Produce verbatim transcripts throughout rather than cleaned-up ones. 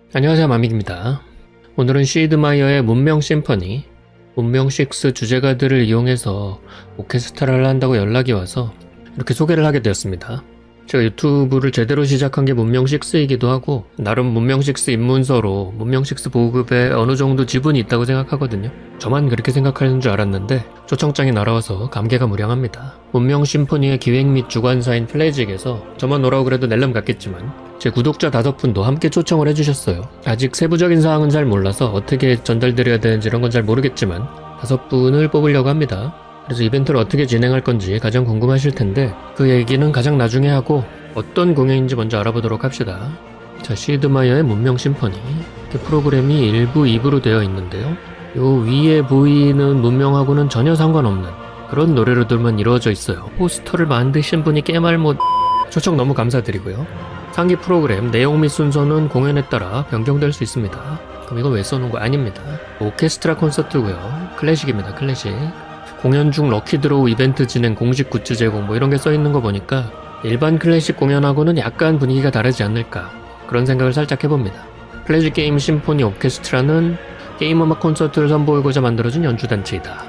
안녕하세요, 마믹입니다. 오늘은 시드 마이어의 문명 심퍼니, 문명 육 주제가들을 이용해서 오케스트라를 한다고 연락이 와서 이렇게 소개를 하게 되었습니다. 제가 유튜브를 제대로 시작한 게 문명 육이기도 하고 나름 문명 육 입문서로 문명 육 보급에 어느 정도 지분이 있다고 생각하거든요. 저만 그렇게 생각하는 줄 알았는데 초청장이 날아와서 감개가 무량합니다. 문명 심포니의 기획 및 주관사인 플래직에서 저만 오라고 그래도 낼름 같겠지만 제 구독자 다섯 분도 함께 초청을 해주셨어요. 아직 세부적인 사항은 잘 몰라서 어떻게 전달드려야 되는지 이런 건 잘 모르겠지만 다섯 분을 뽑으려고 합니다. 그래서 이벤트를 어떻게 진행할 건지 가장 궁금하실 텐데 그 얘기는 가장 나중에 하고 어떤 공연인지 먼저 알아보도록 합시다. 자, 시드 마이어의 문명 심포니. 이렇게 프로그램이 일 부, 이 부로 되어 있는데요. 요 위에 보이는 문명하고는 전혀 상관없는 그런 노래로들만 이루어져 있어요. 포스터를 만드신 분이 깨말못 초청 너무 감사드리고요. 상기 프로그램 내용 및 순서는 공연에 따라 변경될 수 있습니다. 그럼 이건 왜 써놓은 거 아닙니다. 오케스트라 콘서트고요. 클래식입니다. 클래식. 공연 중 럭키드로우 이벤트 진행 공식 굿즈 제공 뭐 이런 게 써있는 거 보니까 일반 클래식 공연하고는 약간 분위기가 다르지 않을까 그런 생각을 살짝 해봅니다. 클래식 게임 심포니 오케스트라는 게임 음악 콘서트를 선보이고자 만들어진 연주단체이다.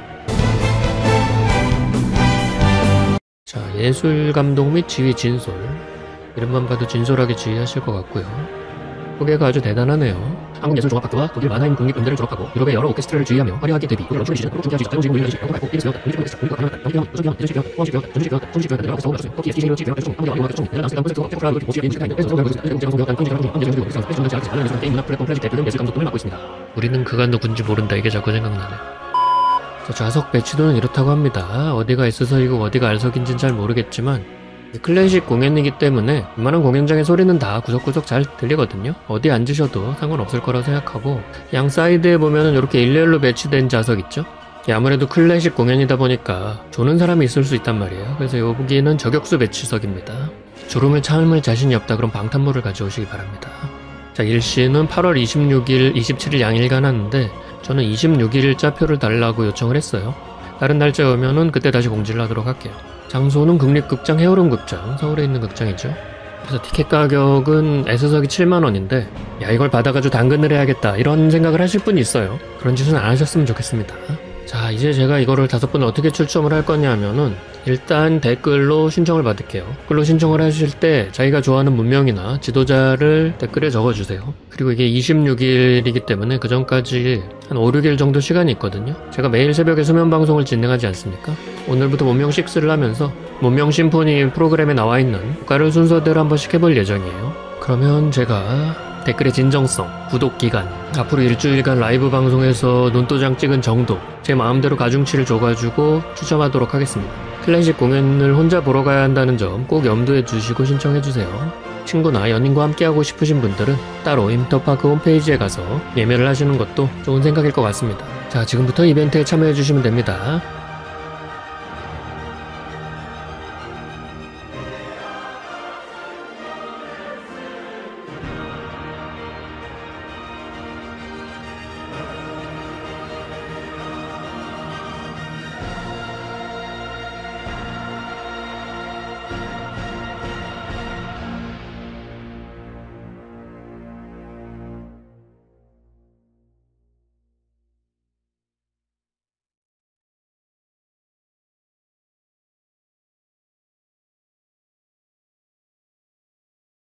자, 예술 감독 및 지휘 진솔. 이름만 봐도 진솔하게 지휘하실 것 같고요. 소개가 아주 대단하네요. 한국예술종합학교와 독일 마나임 국립음대를 졸업하고 유럽의 여러 오케스트라를 지휘하며 화려하게 데뷔, 독일 연출을 시즌, 준비하지 작전 지휘 물리지, 연구 발표, 일스 배웠다, 뮤직 오케스트라, 공익과 가능하다, 연기 배웠다, 요즘 배웠다, 연주식 배웠다, 전주식 배웠다, 전주식 배웠다, 전주식 배웠다, 코피 에스티제이로 지휘 배웠다, 아무리 아무리 총, 내가 남스테르담 콘서트, 페프라드, 오시에 인식 가인드, 에스트로 배우고 있습니다. 제가 배웠다, 전주식 배웠다, 전주식 배웠다, 전주식 배웠다, 전주식 배웠다, 게임 문화 플랫폼 플래직 대표 등 예술 감독 등을 맡고 있습니다. 우리는 그가 누군지 모른다 이게 자꾸 생각나네. 자, 좌석 배치도는 이렇다고 합니다. 어디가 S석이고 어디가 R석인지는 잘 모르겠지만 클래식 공연이기 때문에 웬만한 공연장의 소리는 다 구석구석 잘 들리거든요. 어디 앉으셔도 상관없을 거라고 생각하고 양 사이드에 보면은 이렇게 일렬로 배치된 좌석 있죠? 아무래도 클래식 공연이다 보니까 조는 사람이 있을 수 있단 말이에요. 그래서 여기는 저격수 배치석입니다. 졸음을 참을 자신이 없다 그럼 방탄모를 가져오시기 바랍니다. 자, 일시는 팔월 이십육일, 이십칠일 양일간 하는데 저는 이십육일자 표를 달라고 요청을 했어요. 다른 날짜에 오면은 그때 다시 공지를 하도록 할게요. 장소는 국립극장 해오름극장, 서울에 있는 극장이죠. 그래서 티켓 가격은 S석이 칠만 원인데 야 이걸 받아가지고 당근을 해야겠다 이런 생각을 하실 분이 있어요. 그런 짓은 안 하셨으면 좋겠습니다. 자, 이제 제가 이거를 다섯 분 어떻게 출점을 할 거냐 하면은 일단 댓글로 신청을 받을게요. 댓글로 신청을 하실 때 자기가 좋아하는 문명이나 지도자를 댓글에 적어주세요. 그리고 이게 이십육일이기 때문에 그 전까지 한 오, 육일 정도 시간이 있거든요. 제가 매일 새벽에 수면 방송을 진행하지 않습니까? 오늘부터 문명 육를 하면서 문명 심포니 프로그램에 나와 있는 국가를 순서대로 한 번씩 해볼 예정이에요. 그러면 제가 댓글의 진정성, 구독기간, 앞으로 일주일간 라이브 방송에서 눈도장 찍은 정도 제 마음대로 가중치를 줘가지고 추첨하도록 하겠습니다. 클래식 공연을 혼자 보러 가야 한다는 점 꼭 염두에 두시고 신청해주세요. 친구나 연인과 함께하고 싶으신 분들은 따로 인터파크 홈페이지에 가서 예매를 하시는 것도 좋은 생각일 것 같습니다. 자, 지금부터 이벤트에 참여해주시면 됩니다.